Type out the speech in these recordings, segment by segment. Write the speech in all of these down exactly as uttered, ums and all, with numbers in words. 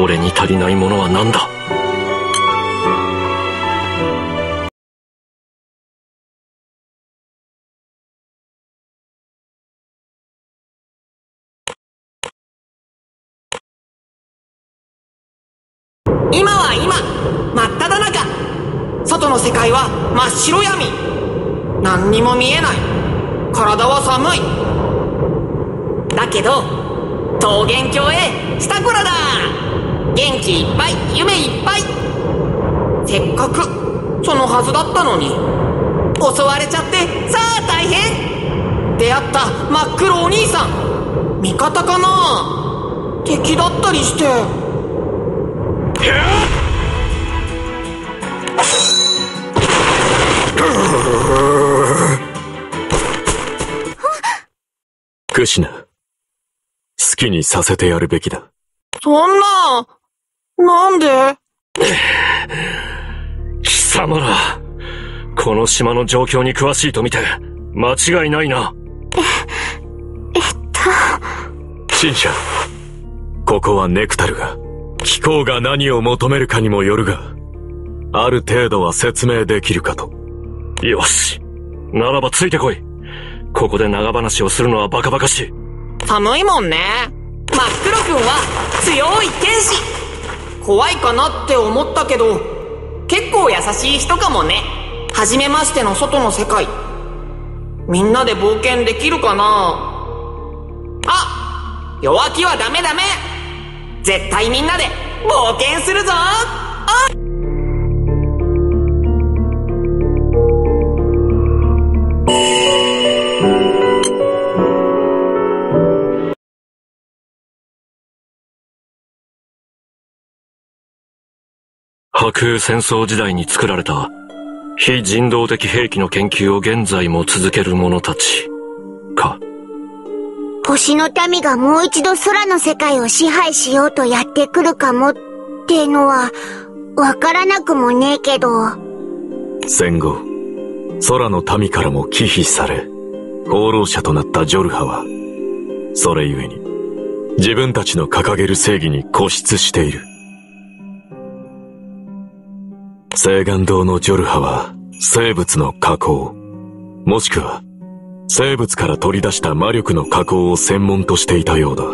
俺に足りないものは何だ。 今は今、真っ只中。外の世界は真っ白闇。何にも見えない。体は寒い。だけど桃源郷へしたこらだ。元気いっぱい、夢いっぱい。せっかくそのはずだったのに襲われちゃって、さあ大変。出会った真っ黒お兄さん、味方かな、敵だったりして。 クシナ、好きにさせてやるべきだ。 そんな、なんで？ 貴様ら、この島の状況に詳しいと見て間違いないな。 え、えっと陳謝、ここはネクタルが、貴公が何を求めるかにもよるが、ある程度は説明できるかと。よし、ならばついてこい。ここで長話をするのはバカバカしい。 寒いもんね。真っ黒くんは強い天使。怖いかなって思ったけど、結構優しい人かもね。初めましての外の世界、みんなで冒険できるかな。あ、弱気はダメダメ。絶対みんなで冒険するぞ。あっ、 白風戦争時代に作られた非人道的兵器の研究を現在も続ける者たちか。 星の民がもう一度空の世界を支配しようとやってくるかもってのはわからなくもねえけど、 戦後空の民からも忌避され放浪者となったジョルハは、それゆえに自分たちの掲げる正義に固執している。青岩洞のジョルハは生物の加工、もしくは生物から取り出した魔力の加工を専門としていたようだ。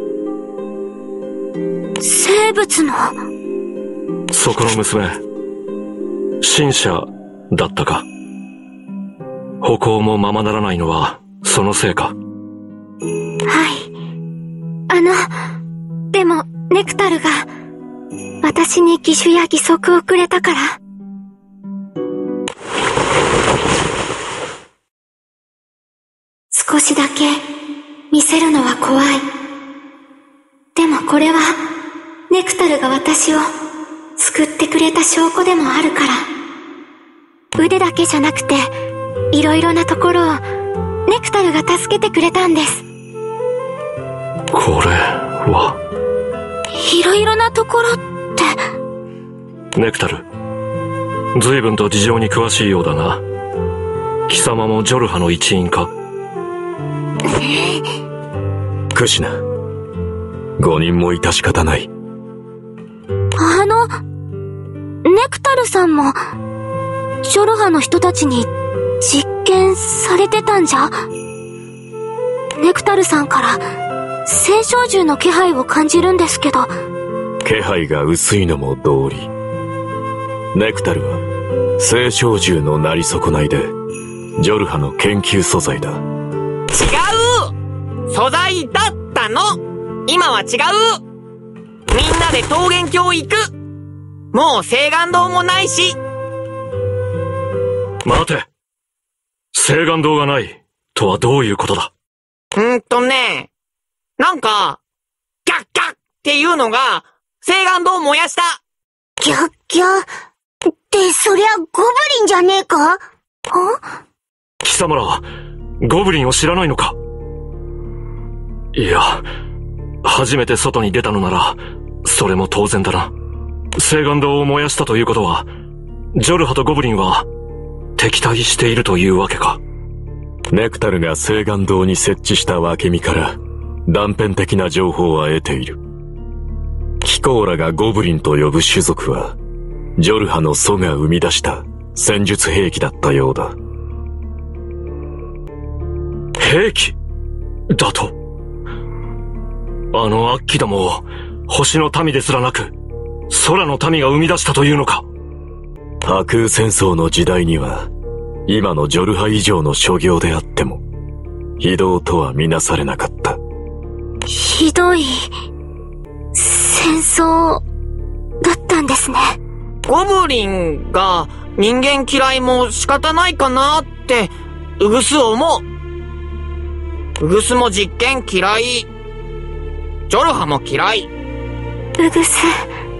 生物の？ そこの娘、神社だったか。歩行もままならないのはそのせいか。 はい。あの、でもネクタルが私に義手や義足をくれたから。少しだけ見せるのは怖い。でもこれはネクタルが私を救ってくれた証拠でもあるから。腕だけじゃなくていろいろなところをネクタルが助けてくれたんです。 これはいろいろなところって。 ネクタル、随分と事情に詳しいようだな。貴様もジョルハの一員か。クシナ、誤認も致し方ない。 あの、ネクタルさんもジョルハの人たちに実験されてたんじゃ？ネクタルさんから青少獣の気配を感じるんですけど。 気配が薄いのも道理。ネクタルは青少獣のなり損ないでジョルハの研究素材だ。 違う！素材だったの！今は違う！みんなで桃源郷行く！もう青岩洞もないし。 待て！青岩洞がないとはどういうことだ？ うんとね、なんか、ギャッギャッっていうのが青岩洞を燃やした。 ギャッギャッってそりゃゴブリンじゃねえか？ん？ 貴様ら、ゴブリンを知らないのか？いや、初めて外に出たのなら、それも当然だな。青岩洞を燃やしたということは、ジョルハとゴブリンは敵対しているというわけか。ネクタルが青岩洞に設置した分け身から断片的な情報は得ている。貴コーラがゴブリンと呼ぶ種族は、ジョルハの祖が生み出した戦術兵器だったようだ。 兵器だと？あの悪鬼どもを星の民ですらなく、空の民が生み出したというのか？ 破空戦争の時代には、今のジョルハ以上の所業であっても、非道とはみなされなかった。 ひどい戦争だったんですね。 ゴブリンが人間嫌いも仕方ないかなってウグス思う。ウグスも実験嫌い、ジョルハも嫌い。 ウグス。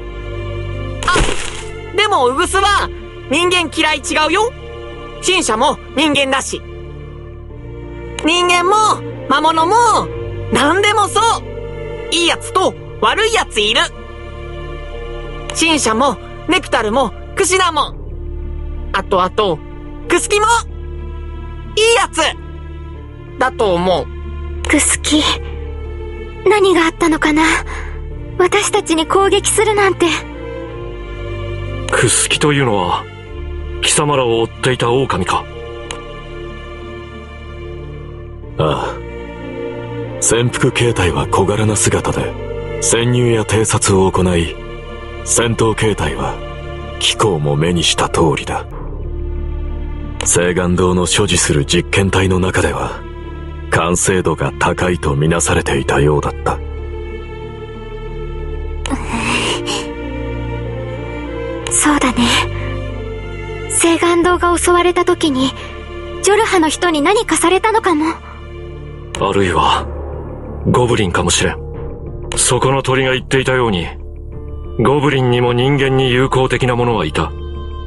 あ、でもウグスは人間嫌い違うよ。神社も人間だし、人間も魔物も何でもそう。いいやつと悪いやついる。神社もネクタルもクシナも、あとあとクスキもいいやつだと思う。 クスキ、何があったのかな。私たちに攻撃するなんて。 クスキというのは貴様らを追っていた狼か？ ああ。潜伏形態は小柄な姿で潜入や偵察を行い、戦闘形態は貴公も目にした通りだ。青岩洞の所持する実験体の中では完成度が高いとみなされていたようだった。 そうだね。青岩洞が襲われた時にジョルハの人に何かされたのかも。 あるいはゴブリンかもしれん。そこの鳥が言っていたように、ゴブリンにも人間に友好的なものはいた。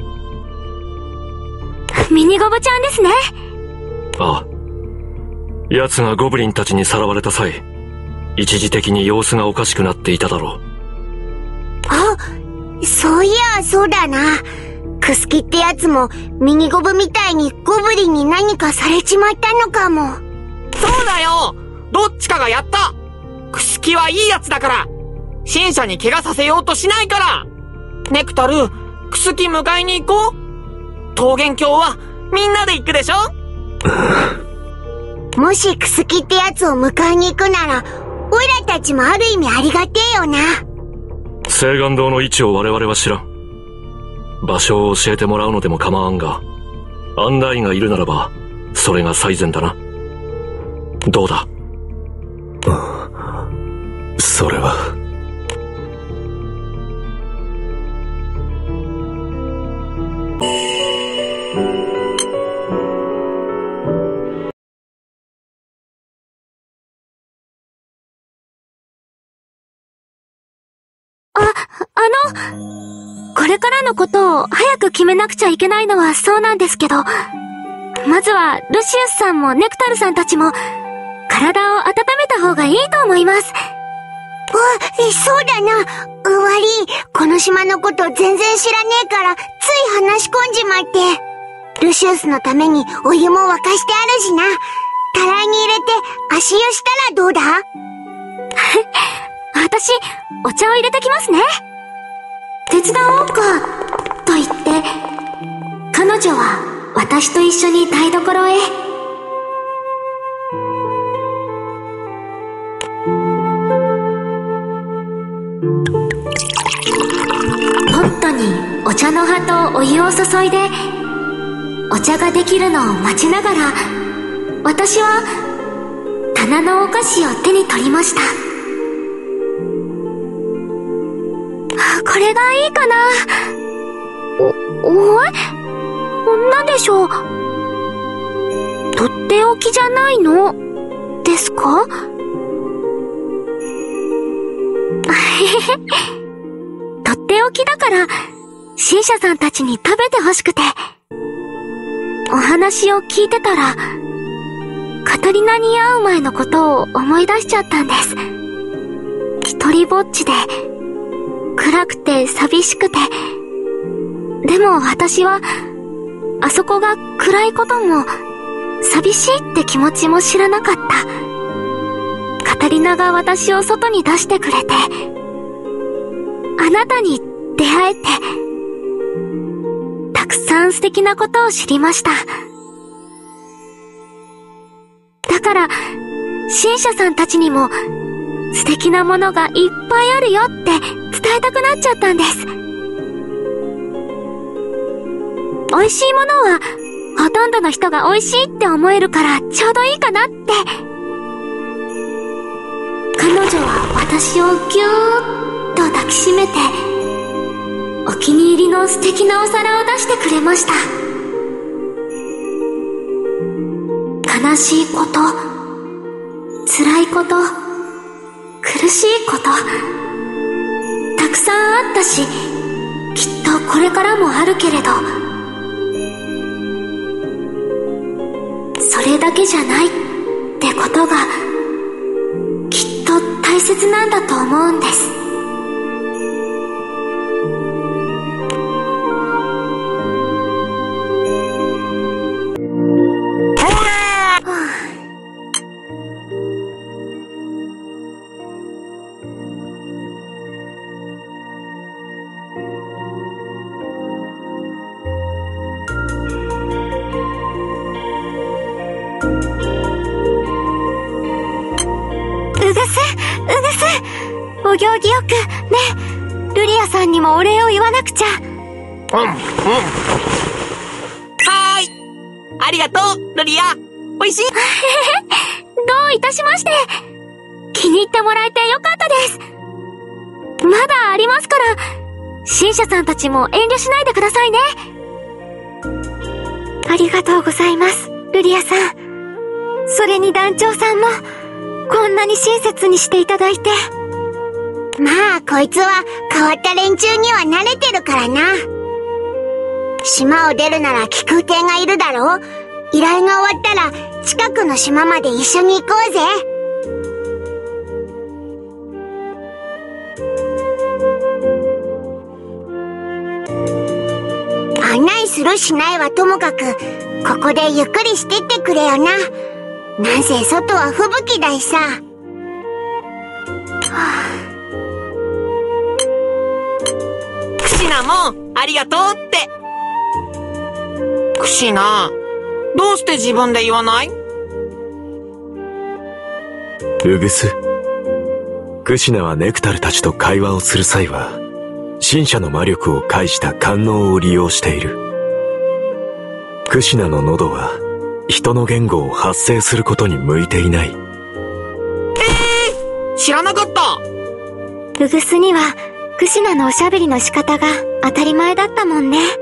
ミニゴブちゃんですね。 ああ。奴がゴブリンたちにさらわれた際、一時的に様子がおかしくなっていただろう。 あ、そういやそうだな。クスキってやつもミニゴブみたいにゴブリンに何かされちまったのかも。 そうだよ、どっちかがやった。クスキはいいやつだから、神社に怪我させようとしないから。ネクタル、クスキ迎えに行こう。桃源郷はみんなで行くでしょ。 もしクスキってやつを迎えに行くなら、オイラたちもある意味ありがてえよな。 青岩洞の位置を我々は知らん。場所を教えてもらうのでも構わんが、案内がいるならばそれが最善だな。どうだ？ それは。 あ、あの、これからのことを早く決めなくちゃいけないのはそうなんですけど、まずはルシウスさんもネクタルさんたちも体を温めた方がいいと思います。 あ、そうだな。うわり、この島のこと全然知らねえから、つい話し込んじまって。ルシウスのためにお湯も沸かしてあるしな。たらいに入れて足湯したらどうだ？ 私、お茶を入れてきますね。手伝おうか、と言って、彼女は私と一緒に台所へ。ポットにお茶の葉とお湯を注いで、お茶ができるのを待ちながら、私は棚のお菓子を手に取りました。これがいいかな。お、おい？なんでしょう。とっておきじゃないのですか？とっておきだから、神社さんたちに食べてほしくて。お話を聞いてたら、カタリナに会う前のことを思い出しちゃったんです。一人ぼっちで、暗くて寂しくて、でも私はあそこが暗いことも寂しいって気持ちも知らなかった。カタリナが私を外に出してくれて、 あなたに出会えて、たくさん素敵なことを知りました。だから、神社さんたちにも素敵なものがいっぱいあるよって伝えたくなっちゃったんです。美味しいものはほとんどの人が美味しいって思えるからちょうどいいかなって。彼女は私をぎゅーっと抱きしめて、お気に入りの素敵なお皿を出してくれました。悲しいこと、辛いこと、苦しいこと、たくさんあったし、きっとこれからもあるけれど、それだけじゃないってことがきっと大切なんだと思うんです。お行儀よく、ね、ルリアさんにもお礼を言わなくちゃ。うん、うん。 はーい。ありがとう、ルリア。おいしい。どういたしまして。気に入ってもらえてよかったです。まだありますから、神社さんたちも遠慮しないでくださいね。ありがとうございます、ルリアさん。それに団長さんも、こんなに親切にしていただいて。 まあ、こいつは変わった連中には慣れてるからな。島を出るなら気空艇がいるだろう。依頼が終わったら近くの島まで一緒に行こうぜ。案内するしないはともかく、ここでゆっくりしてってくれよな。なんせ外は吹雪だしさ。はあ、 クシナもありがとうって。クシナ、どうして自分で言わない？ ウグス、クシナはネクタルたちと会話をする際は神社の魔力を介した官能を利用している。クシナの喉は人の言語を発声することに向いていない。えー、知らなかった。 ウグスにはクシナのおしゃべりの仕方が当たり前だったもんね。ね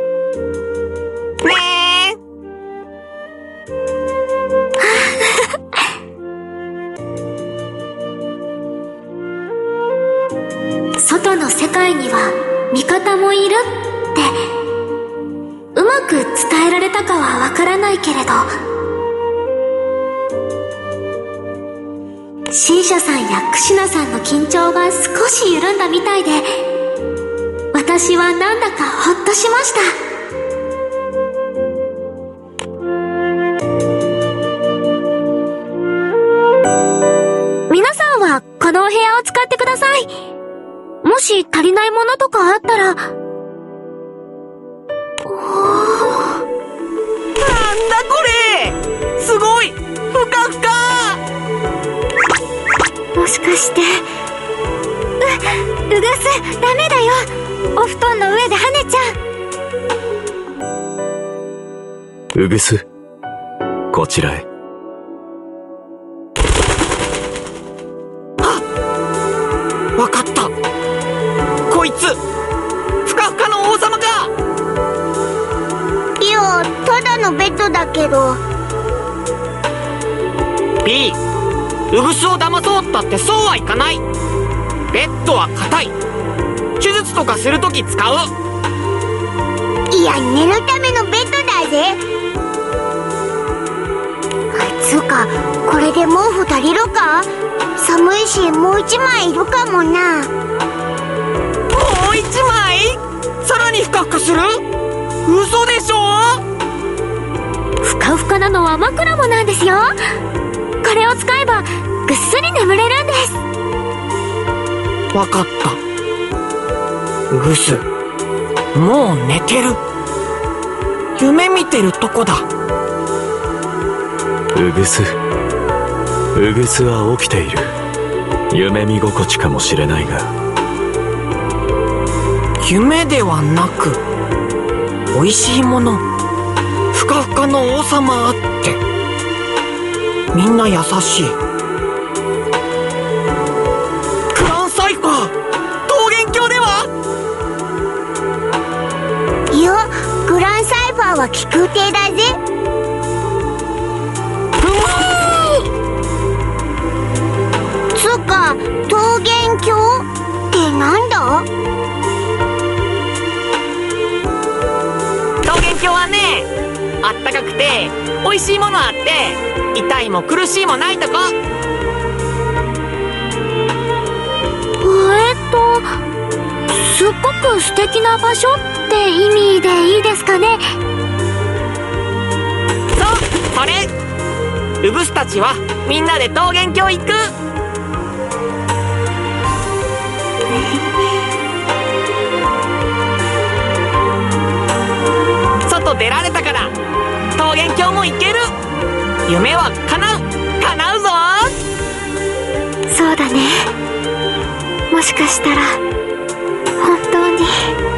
え。外の世界には味方もいるってうまく伝えられたかはわからないけれど、神社さんやクシナさんの緊張が少し緩んだみたいで、私はなんだかほっとしました。皆さんはこのお部屋を使ってください。もし足りないものとかあったら。なんだこれ、すごいふかふか。 もしかして、う、うぐす、ダメだよ。お布団の上で跳ねちゃう。 うぐす、こちらへ。 あ、わかった。こいつ、ふかふかの王様か。 いや、ただのベッドだけど。 B、ウグスを騙そうったってそうはいかない。ベッドは硬い。手術とかするとき使う。 いや、寝るためのベッドだぜ。つうか、これで毛布足りるか？寒いし、もう一枚いるかもな。 もう一枚？さらにふかふかする？嘘でしょ？ ふかふかなのは枕もなんですよ。これを使えばぐっすり眠れるんです。 わかった。 うぐす、もう寝てる。夢見てるとこだ。 うぐす、うぐすは起きている。夢見心地かもしれないが。 夢ではなく、おいしいもの、ふかふかの王様あって、みんな優しい。クランサイファー、桃源郷では？ いや、グランサイファーは気空艇だぜ。つうか、桃源郷ってなんだ？ 桃源郷はね、あったかくておいしいものあって、痛いも苦しいもないとこ。 えっとすっごく素敵な場所って意味でいいですかね？ そう、それ。うぐすたちはみんなで桃源郷行く。外出られたから桃源郷も行ける。夢は叶う、叶うぞ。 そうだね。もしかしたら本当に。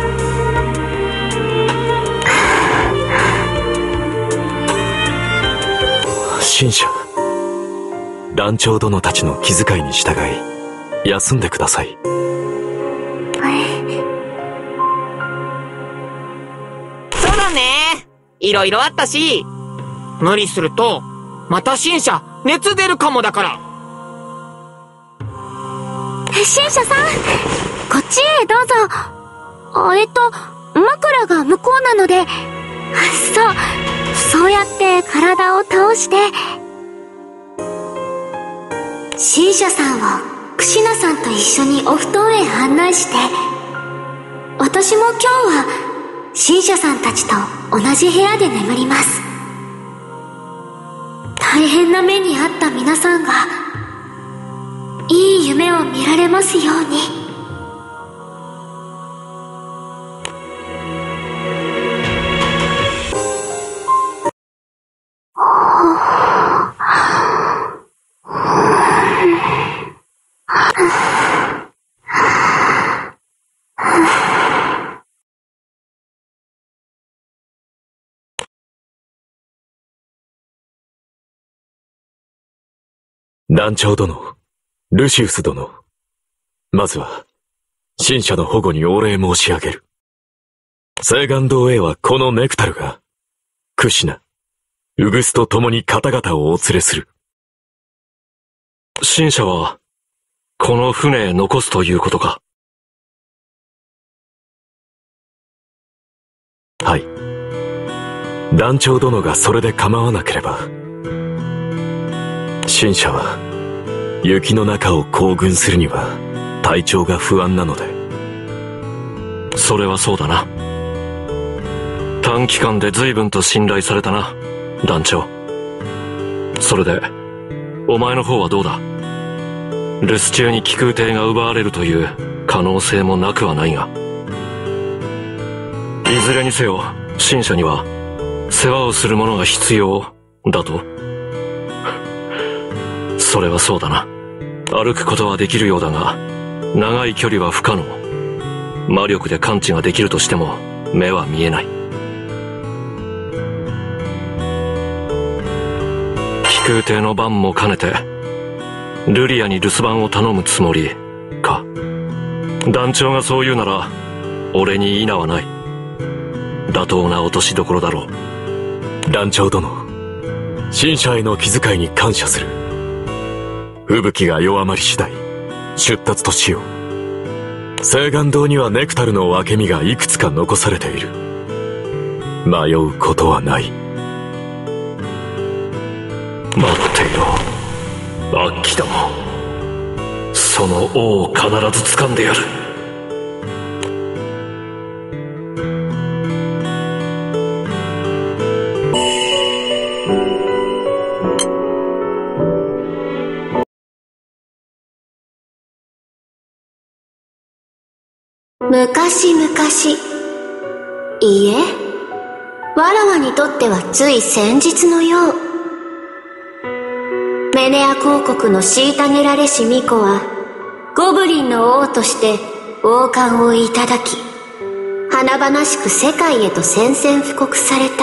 神社、団長殿たちの気遣いに従い休んでください。 そうだね。いろいろあったし、無理するとまた神社熱出るかもだから。 神社さん、こっちへどうぞ。あえっと枕が向こうなので、そうそうやって体を倒して。 神社さんをクシナさんと一緒にお布団へ案内して、私も今日は神社さんたちと同じ部屋で眠ります。大変な目に遭った皆さんがいい夢を見られますように。 団長殿、ルシウス殿、まずは神社の保護にお礼申し上げる。青岩洞へはこのネクタルが、クシナ、ウグスと共に方々をお連れする。 神社はこの船へ残すということか。 はい。団長殿がそれで構わなければ。神社は雪の中を行軍するには体調が不安なので。 それはそうだな。短期間で随分と信頼されたな、団長。それでお前の方はどうだ。留守中に気空艇が奪われるという可能性もなくはないが、いずれにせよ神社には世話をする者が必要だと。それはそうだな。歩くことはできるようだが、長い距離は不可能。魔力で感知ができるとしても目は見えない。気空艇の番も兼ねてルリアに留守番を頼むつもりか。団長がそう言うなら俺に否はない。妥当な落としどころだろう。団長殿、神社への気遣いに感謝する。吹雪が弱まり次第出立としよう。青岩洞にはネクタルの分け身がいくつか残されている。迷うことはない。 待っていろ、アッキども。その王を必ず掴んでやる。 昔々、いいえ、わらわにとってはつい先日のよう。メネア公国の虐げられし巫女は、ゴブリンの王として王冠をいただき、華々しく世界へと宣戦布告された。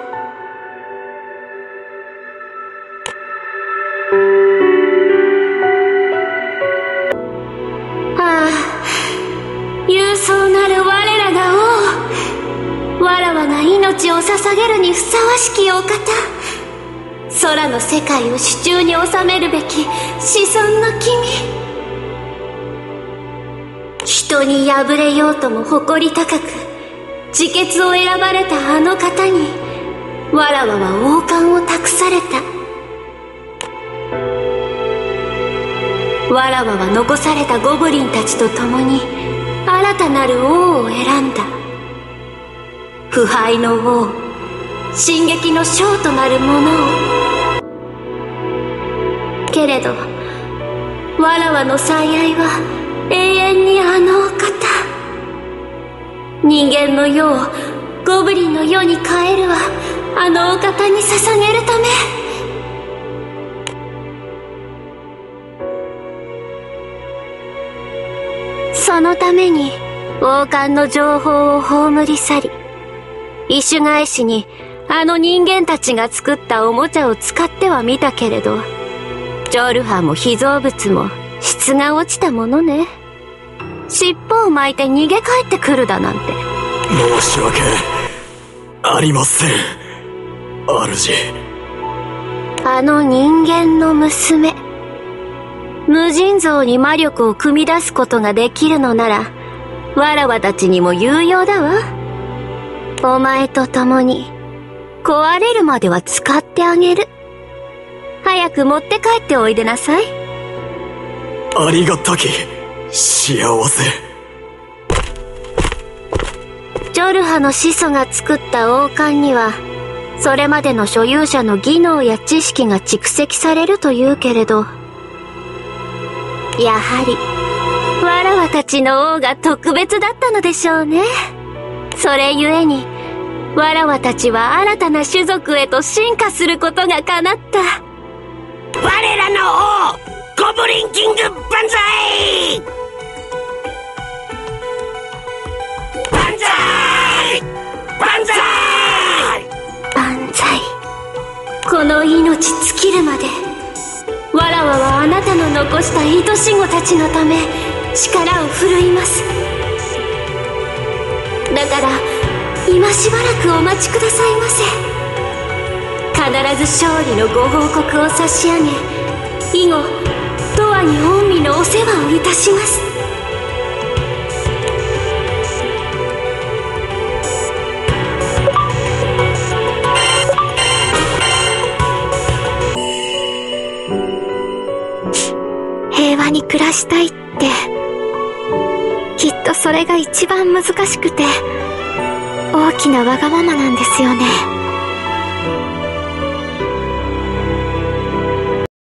ああ、勇壮なる我らが王。わらわが命を捧げるにふさわしきお方。空の世界を手中に収めるべき子孫の君。人に敗れようとも誇り高く自決を選ばれたあの方にわらわは王冠を託された。わらわは残されたゴブリンたちと共に新たなる王を選んだ。腐敗の王、進撃の将となる者を。けれどわらわの最愛は永遠にあのお方。人間の世をゴブリンの世に変えるはあのお方に捧げるため。そのために王冠の情報を葬り去り、異種返しにあの人間たちが作ったおもちゃを使ってはみたけれど、ジョルハも被造物も質が落ちたものね。尻尾を巻いて逃げ帰ってくるだなんて。 申し訳ありません、主。 あの人間の娘、無尽蔵に魔力を組み出すことができるのなら、わらわたちにも有用だわ。お前と共に壊れるまでは使ってあげる。早く持って帰っておいでなさい。 ありがたき幸せ。 ジョルハの始祖が作った王冠には、それまでの所有者の技能や知識が蓄積されるというけれど、やはりわらわたちの王が特別だったのでしょうね。それゆえにわらわたちは新たな種族へと進化することが叶った。 我らの王、ゴブリンキング万歳！万歳！万歳！ 万歳。この命尽きるまで、わらわはあなたの残した愛し子たちのため力を振るいます。だから今しばらくお待ちくださいませ。必ず勝利のご報告を差し上げ、以後永遠に御身のお世話をいたします。平和に暮らしたいって、きっとそれが一番難しくて大きなわがままなんですよね。